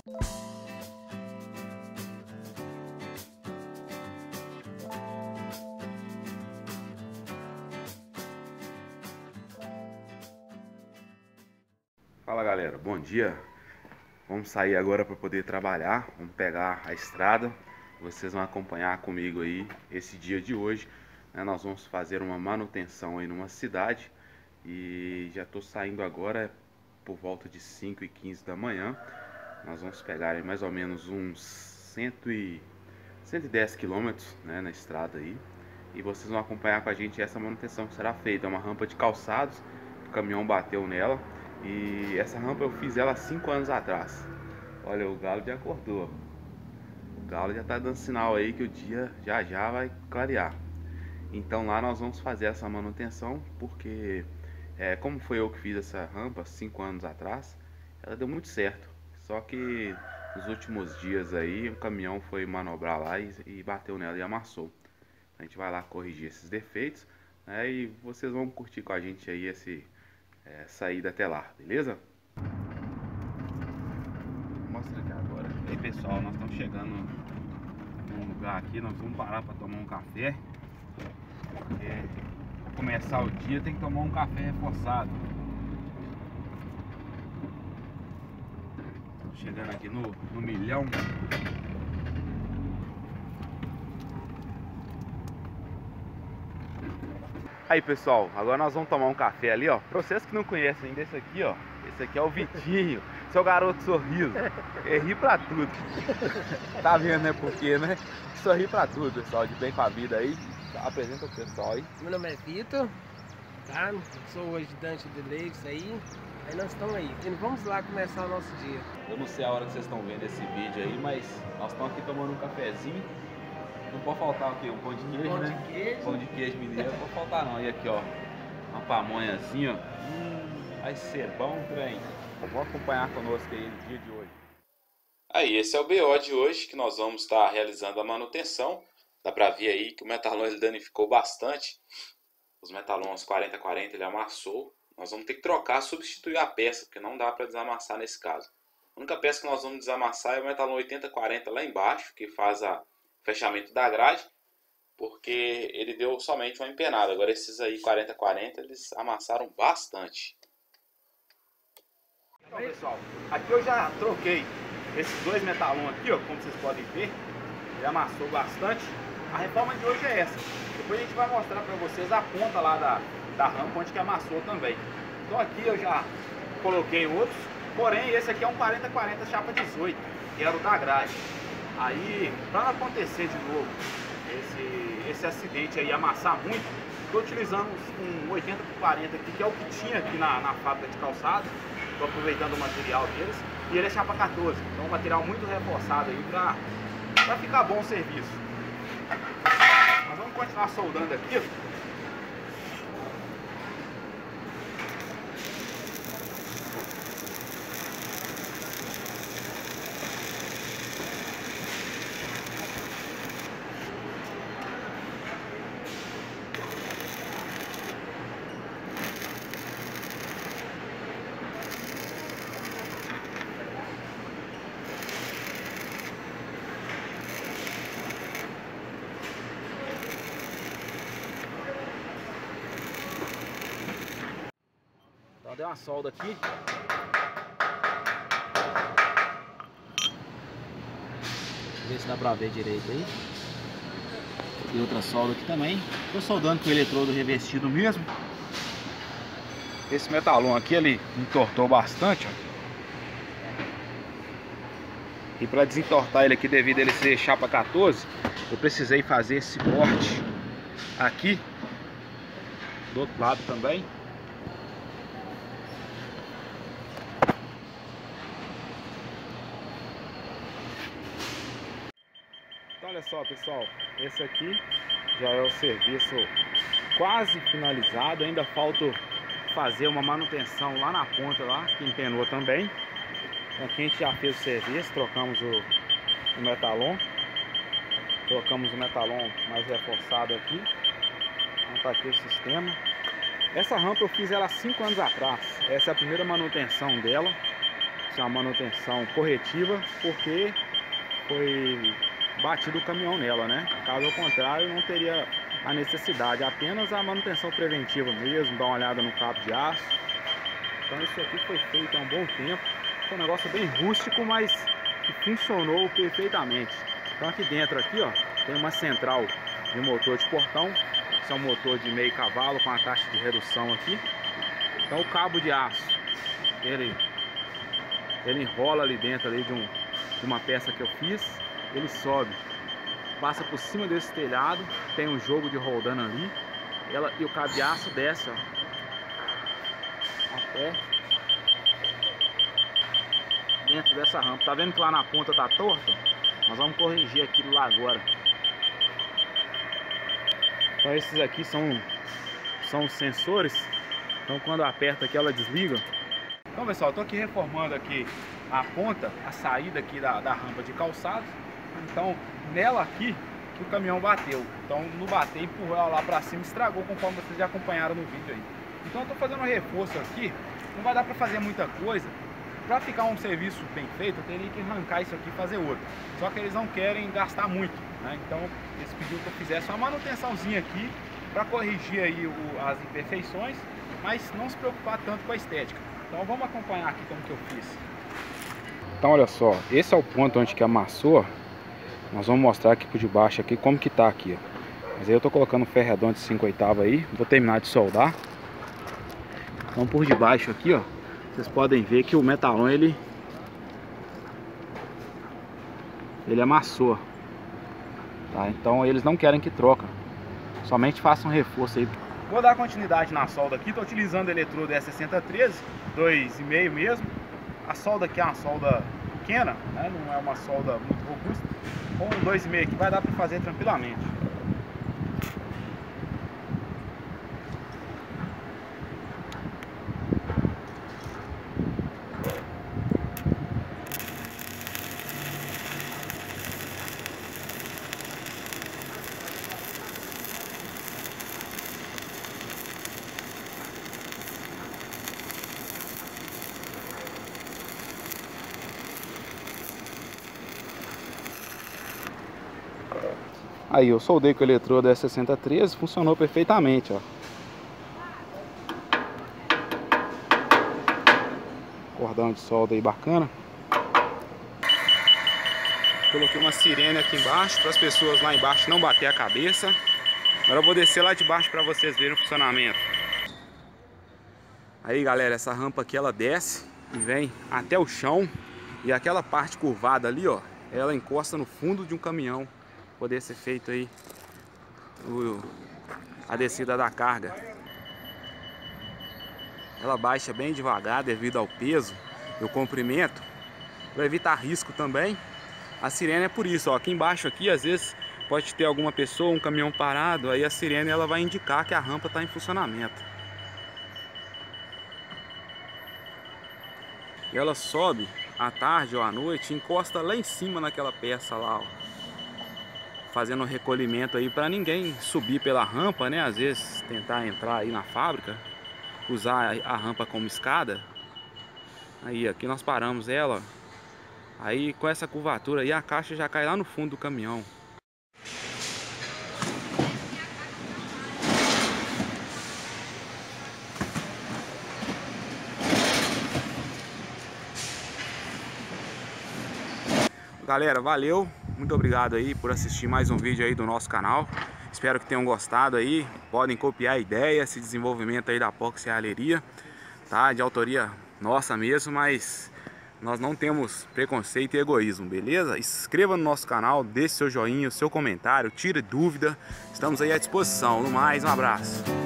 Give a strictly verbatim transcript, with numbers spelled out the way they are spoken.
Fala galera, bom dia. Vamos sair agora para poder trabalhar. Vamos pegar a estrada. Vocês vão acompanhar comigo aí esse dia de hoje, né? Nós vamos fazer uma manutenção aí numa cidade. E já estou saindo agora por volta de cinco e quinze da manhã. Nós vamos pegar aí mais ou menos uns cento e dez quilômetros, né, na estrada aí. E vocês vão acompanhar com a gente essa manutenção que será feita. É uma rampa de calçados, o caminhão bateu nela. E essa rampa eu fiz ela há cinco anos atrás. Olha, o galo já acordou. O galo já tá dando sinal aí que o dia já já vai clarear. Então lá nós vamos fazer essa manutenção, porque é, como foi eu que fiz essa rampa cinco anos atrás, ela deu muito certo. Só que nos últimos dias aí o caminhão foi manobrar lá e, e bateu nela e amassou. A gente vai lá corrigir esses defeitos, né, e vocês vão curtir com a gente aí esse É, saída até lá, beleza? Vou mostrar aqui agora. E aí pessoal, nós estamos chegando num lugar aqui, nós vamos parar para tomar um café. Porque para começar o dia tem que tomar um café reforçado. Estamos chegando aqui no, no milhão. Aí pessoal, agora nós vamos tomar um café ali, ó. Pra vocês que não conhecem ainda esse aqui, ó. Esse aqui é o Vitinho, seu garoto sorriso. Ele ri pra tudo. Tá vendo, né? Porque, né? Sorri pra tudo, pessoal. De bem com a vida aí. Apresenta o pessoal aí. Meu nome é Vitor, tá? Sou o ajudante de Leves aí. Aí nós estamos aí. E vamos lá começar o nosso dia. Eu não sei a hora que vocês estão vendo esse vídeo aí, mas nós estamos aqui tomando um cafezinho. Não pode faltar o quê? Um pão de queijo, pão né? De queijo. Pão de queijo mineiro, não pode faltar não. E aqui, ó, uma pamonhazinha, ó. Hum, vai ser bom, trem. Vamos acompanhar conosco aí no dia de hoje. Aí, esse é o B O de hoje, que nós vamos estar realizando a manutenção. Dá pra ver aí que o metalon ele danificou bastante. Os metalons quarenta quarenta ele amassou. Nós vamos ter que trocar, substituir a peça, porque não dá para desamassar nesse caso. A única peça que nós vamos desamassar é o metalon oitenta quarenta lá embaixo, que faz a fechamento da grade, porque ele deu somente uma empenada. Agora esses aí quarenta quarenta eles amassaram bastante. Então pessoal, aqui eu já troquei esses dois metalons aqui, ó, como vocês podem ver, ele amassou bastante. A reforma de hoje é essa. Depois a gente vai mostrar para vocês a ponta lá da, da rampa onde que amassou também. Então aqui eu já coloquei outros, porém esse aqui é um quarenta quarenta chapa dezoito, que era o da grade. Aí, para não acontecer de novo esse, esse acidente aí, amassar muito, estou utilizando um oitenta por quarenta aqui, que é o que tinha aqui na, na fábrica de calçado. Estou aproveitando o material deles. E ele é chapa quatorze, então um material muito reforçado aí para ficar bom o serviço. Nós vamos continuar soldando aqui. Deu uma solda aqui. Ver se dá pra ver direito aí. E outra solda aqui também. Tô soldando com o eletrodo revestido mesmo. Esse metalon aqui ele entortou bastante, ó. E para desentortar ele aqui, devido a ele ser chapa quatorze, eu precisei fazer esse corte aqui do outro lado também. Então olha só pessoal, esse aqui já é o serviço quase finalizado. Ainda falta fazer uma manutenção lá na ponta lá, que empenou também. Aqui a gente já fez o serviço, trocamos o, o metalon. Trocamos o metalon mais reforçado aqui. Então tá aqui o sistema. Essa rampa eu fiz ela há cinco anos atrás. Essa é a primeira manutenção dela. ser uma manutenção corretiva, porque foi batido o caminhão nela, né? Caso contrário, não teria a necessidade, apenas a manutenção preventiva mesmo, dar uma olhada no cabo de aço. Então isso aqui foi feito há um bom tempo, foi um negócio bem rústico, mas que funcionou perfeitamente. Então aqui dentro aqui, ó, tem uma central de motor de portão. Esse é um motor de meio cavalo com a taxa de redução aqui. Então o cabo de aço, ele, ele enrola ali dentro ali de, um, de uma peça que eu fiz. Ele sobe, passa por cima desse telhado, tem um jogo de roldana ali. Ela, e o cabo de aço desce, ó, até dentro dessa rampa. Tá vendo que lá na ponta tá torto? Nós vamos corrigir aquilo lá agora. Então esses aqui são, são os sensores. Então quando aperta aqui ela desliga. Então pessoal, eu tô aqui reformando aqui a ponta, a saída aqui da, da rampa de calçado. Então nela aqui que o caminhão bateu. Então no bater, empurrou ela lá pra cima, estragou, conforme vocês já acompanharam no vídeo aí. Então eu tô fazendo um reforço aqui. Não vai dar pra fazer muita coisa. Para ficar um serviço bem feito, eu teria que arrancar isso aqui e fazer outro. Só que eles não querem gastar muito, né? Então eles pediram que eu fizesse uma manutençãozinha aqui para corrigir aí o, as imperfeições, mas não se preocupar tanto com a estética. Então vamos acompanhar aqui como que eu fiz. Então olha só, esse é o ponto onde que amassou. Nós vamos mostrar aqui por debaixo aqui como que tá aqui, ó. Mas aí eu tô colocando um ferro redondo de cinco oitavos aí, vou terminar de soldar. Então por debaixo aqui, ó, vocês podem ver que o metalon ele ele amassou, tá? Então eles não querem que troca, somente façam um reforço aí. Vou dar continuidade na solda aqui. Estou utilizando o eletrodo E sessenta treze, dois e meio mesmo. A solda aqui é uma solda pequena, né? Não é uma solda muito robusta. Com um dois e meio aqui vai dar para fazer tranquilamente. Aí eu soldei com o eletrodo E sessenta treze, funcionou perfeitamente, ó. Cordão de solda aí bacana. Coloquei uma sirene aqui embaixo para as pessoas lá embaixo não bater a cabeça. Agora eu vou descer lá de baixo para vocês verem o funcionamento. Aí galera, essa rampa aqui ela desce e vem até o chão. E aquela parte curvada ali, ó, ela encosta no fundo de um caminhão. Poder ser feito aí o, a descida da carga. Ela baixa bem devagar devido ao peso e o comprimento, para evitar risco também. A sirene é por isso, ó, aqui embaixo aqui às vezes pode ter alguma pessoa, um caminhão parado, aí a sirene ela vai indicar que a rampa está em funcionamento. E ela sobe à tarde ou à noite, encosta lá em cima naquela peça lá, ó, fazendo um recolhimento aí para ninguém subir pela rampa, né? Às vezes tentar entrar aí na fábrica, usar a rampa como escada. Aí aqui nós paramos ela. Aí com essa curvatura aí a caixa já cai lá no fundo do caminhão. Galera, valeu, muito obrigado aí por assistir mais um vídeo aí do nosso canal. Espero que tenham gostado aí. Podem copiar a ideia, esse desenvolvimento aí da Pox Serralheria, tá? De autoria nossa mesmo, mas nós não temos preconceito e egoísmo, beleza? Inscreva no nosso canal, deixe seu joinha, seu comentário, tire dúvida. Estamos aí à disposição. No mais, um abraço.